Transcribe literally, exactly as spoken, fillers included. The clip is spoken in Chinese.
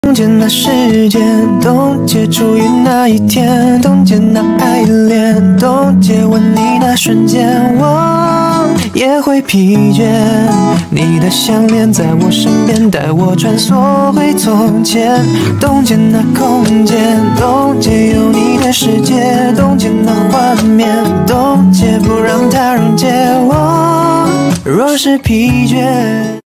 冻结那时间，冻结初遇那一天，冻结那爱恋，冻结吻你那瞬间，我也会疲倦。你的项链在我身边，带我穿梭回从前，冻结那空间，冻结有你的世界，冻结那画面，冻结不让它溶解我。若是疲倦。